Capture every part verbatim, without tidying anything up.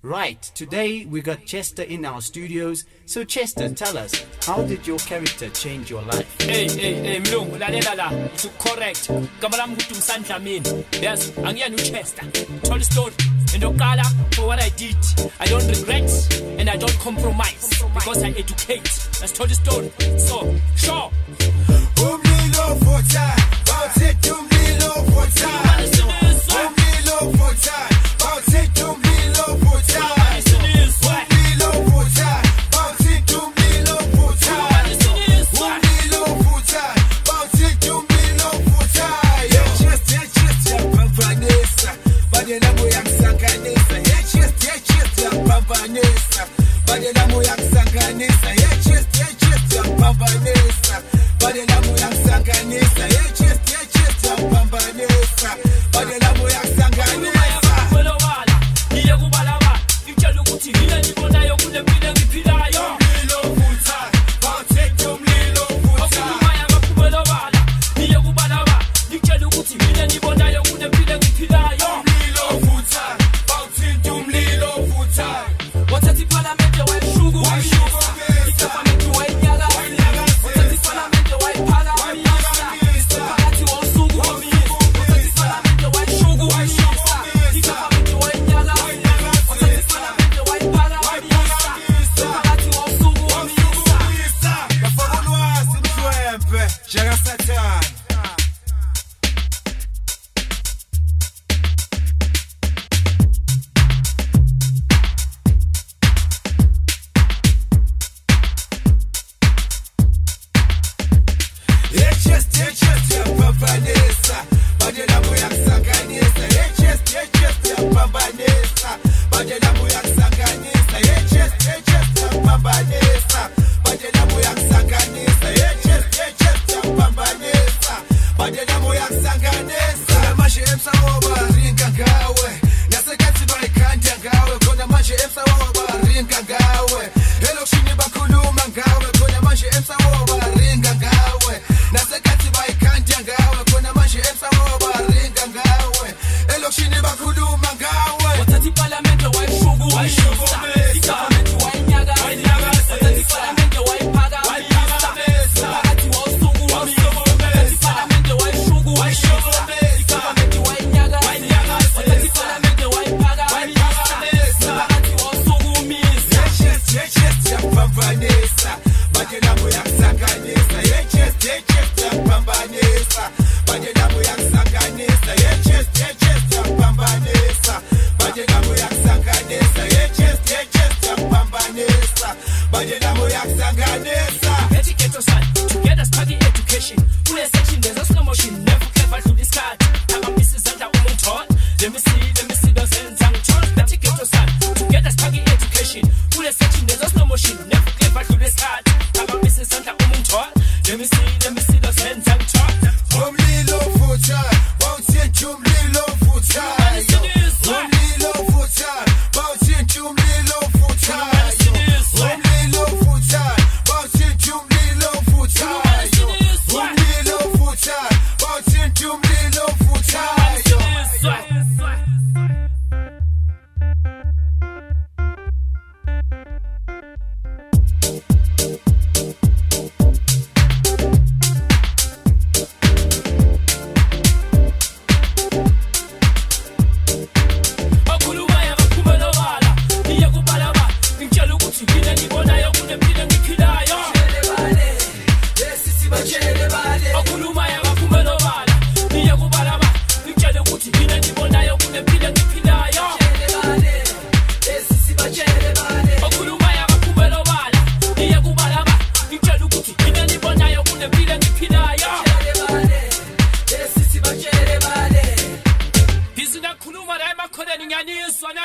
Right, today we got Chester in our studios. So Chester, tell us, how did your character change your life? Hey, hey, hey, mlungu, lalela la, it's correct. Kamalam kutu msandla mina. Yes, angiyani uChester. Tell the story. And okala for what I did. I don't regret and I don't compromise because I educate. Let's tell the story. So, sure. Umlilo for time. Bout it, umlilo for time. Umlilo for time. Bout it, umlilo for time. Umlilo for time. Bout it, umlilo for time. Umlilo for time. Bout it, umlilo for time. Yeah, just, yeah, just, yeah, Pampanesa. Badela moyak sanganesa. Yeah, just, yeah, just, yeah, Pampanesa. Badela moyak sanganesa. Yeah, just, yeah, just, yeah, Pampanesa. Badela moyak sanganesa. Yeah, just, yeah, just, yeah, Pampanesa. Badela moyak sanganesa.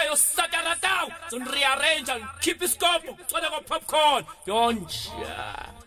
Rearrange and keep the scope. Popcorn. Don't.